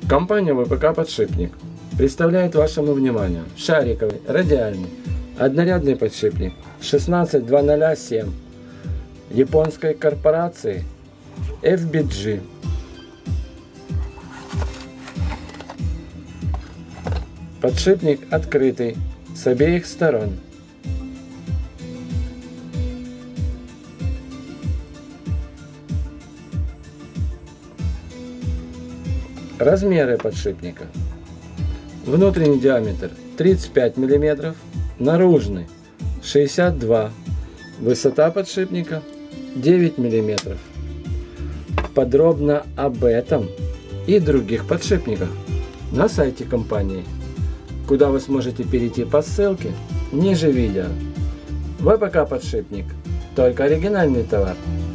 Компания ВПК «Подшипник» представляет вашему вниманию шариковый, радиальный, однорядный подшипник 16207 японской корпорации FBG. Подшипник открытый с обеих сторон. Размеры подшипника. Внутренний диаметр 35 мм, наружный 62 мм, высота подшипника 9 мм. Подробно об этом и других подшипниках на сайте компании, куда вы сможете перейти по ссылке ниже видео. ВПК «Подшипник» – только оригинальный товар.